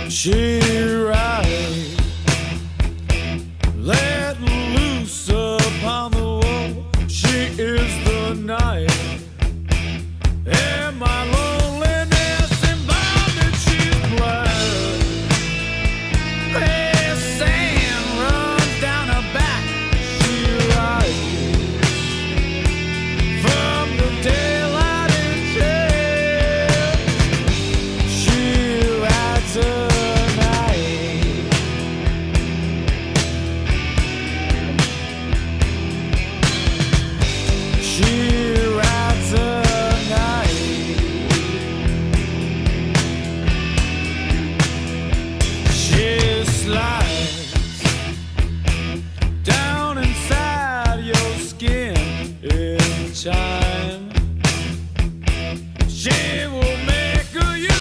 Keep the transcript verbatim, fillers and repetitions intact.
She rides, let loose upon the wall. She is the night, and my loneliness and bondage she's bled. Hey, sand runs down her back. She rises from the daylight and shade. She rides her. Slide